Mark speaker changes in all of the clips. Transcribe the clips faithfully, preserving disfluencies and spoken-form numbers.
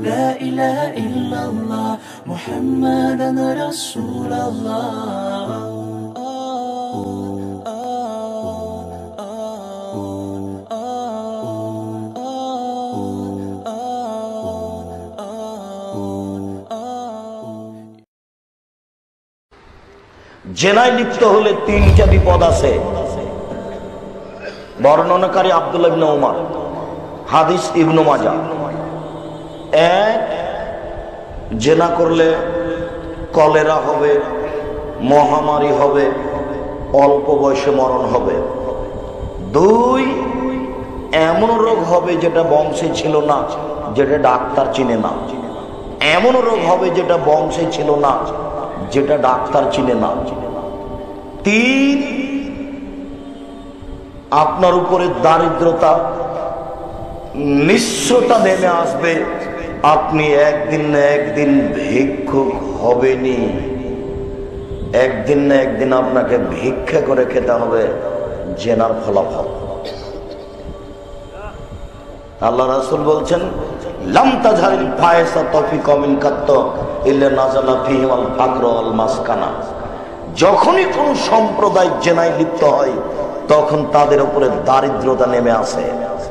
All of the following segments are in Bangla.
Speaker 1: লা ইলাহা ইল্লাল্লাহ মুহাম্মাদুর রাসূলুল্লাহ।
Speaker 2: জেনায় লিপ্ত হলে তিনটা বিপদ আছে। বর্ণনাকারী আব্দুল্লাহ ইবনে উমর, হাদিস ইবনে মাজাহ। এক, জেনা করলে কলেরা হবে, মহামারী হবে, অল্প বয়সে মরণ হবে। দুই, এমন রোগ হবে যেটা বংশে ছিল না, যেটা ডাক্তার চিনে না। এমন রোগ হবে যেটা বংশে ছিল না, যেটা ডাক্তার চিনে না। তিন, আপনার উপরে দারিদ্রতা, নিঃস্বতা নেমে আসবে, আপনি একদিন না একদিন ভিক্ষুক হবেনি। একদিন না একদিন আপনাকে ভিক্ষা করে খেতে হবে জেনার ফলাফল। আল্লাহ রাসূল বলছেন, লাম তাজহারিল ফায়সাতু ফি কওমিন কাত্ত ইল্লা নাযালা ফীহিল ফাকরু ওয়াল মাসকানা। যখনই কোন সম্প্রদায় জেনায় লিপ্ত হয় তখন তাদের উপরে দারিদ্রতা নেমে আসে।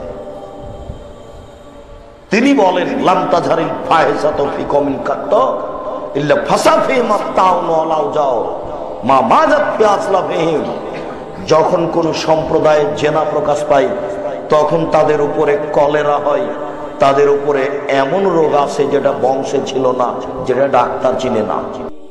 Speaker 2: তিনি বলেন, লাম তাজহারিল ফায়সাতু ফি কওমিন কাত্ত ইল্লা ফাসাফি মাতাউন ওয়ালাউ যাও মা মাজাত ফি আসলাফিহিম। যখন কোন সম্প্রদায়ের জেনা প্রকাশ পায় তখন তাদের উপরে কলেরা হয়, তাদের উপরে এমন রোগ আছে যেটা বংশে ছিল না, যেটা ডাক্তার চিনে না।